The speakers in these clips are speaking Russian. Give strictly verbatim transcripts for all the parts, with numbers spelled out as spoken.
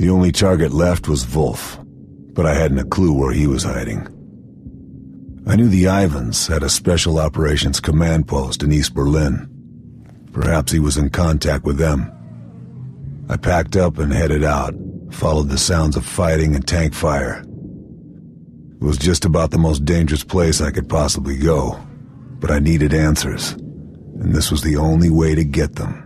The only target left was Wolf, but I hadn't a clue where he was hiding. I knew the Ivans had a special operations command post in East Berlin. Perhaps he was in contact with them. I packed up and headed out, followed the sounds of fighting and tank fire. It was just about the most dangerous place I could possibly go, but I needed answers, and this was the only way to get them.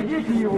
Найдите его!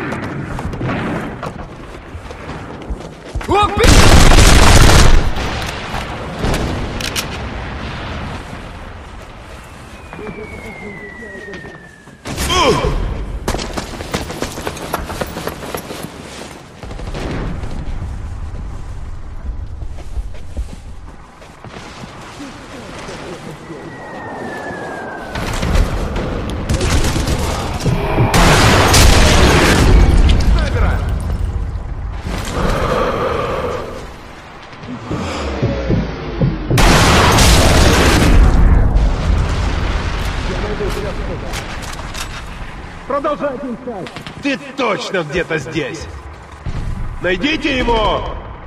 Продолжайте искать! Ты точно где-то здесь! Найдите его!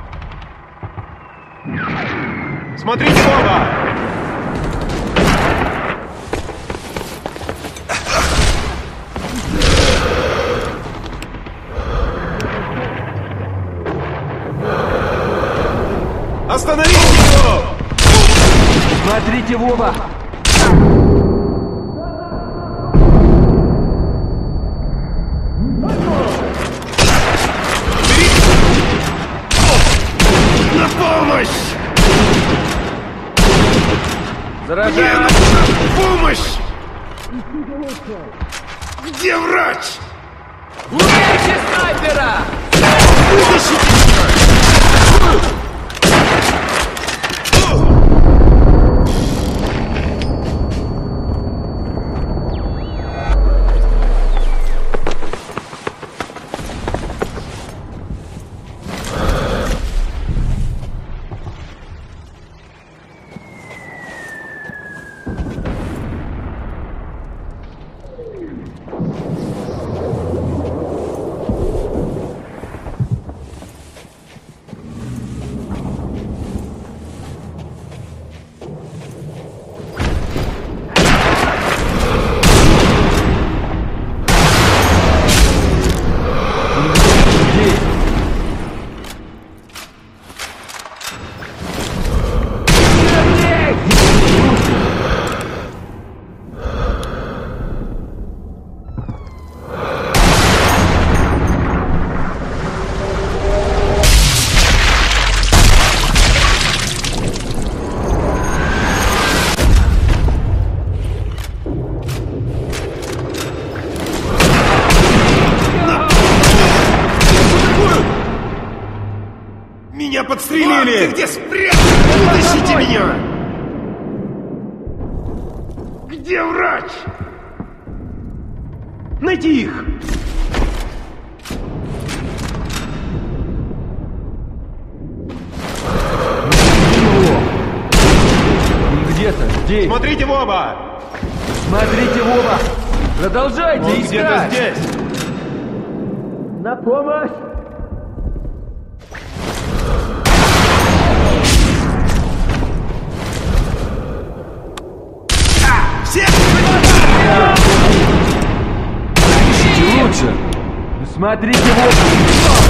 Смотрите в оба! Остановите его! Смотрите в оба! На помощь! Заражаю! Мне нужна помощь! Где врач? Убейте снайпера! Вытащите меня! Меня подстрелили! Ты где спрятался? Вытащите меня! Где врач? Найди их! Где-то здесь! Смотрите в оба! Смотрите в оба! Продолжайте Он искать! где-то здесь! На помощь! Все! Ищите лучше! Смотрите в оба!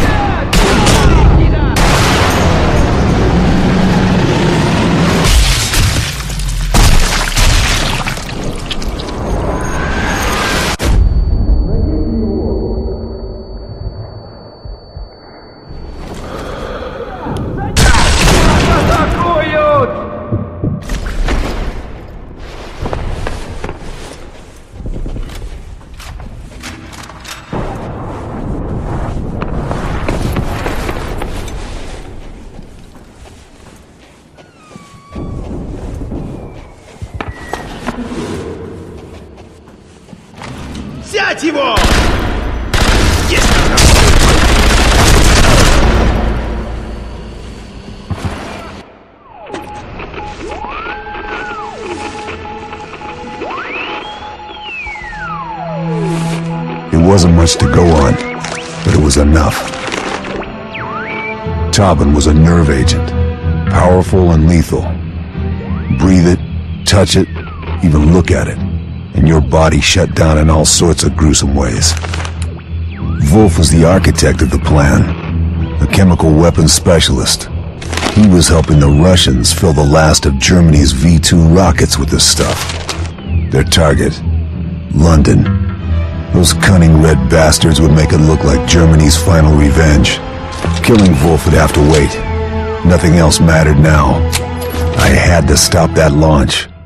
Взять его! Есть! It wasn't much to go on, but it was enough. Tobin was a nerve agent, powerful and lethal. Breathe it, touch it, even look at it, and your body shut down in all sorts of gruesome ways. Wolf was the architect of the plan, a chemical weapons specialist. He was helping the Russians fill the last of Germany's V two rockets with this stuff. Their target, London. Those cunning red bastards would make it look like Germany's final revenge. Killing Wolf would have to wait. Nothing else mattered now. I had to stop that launch.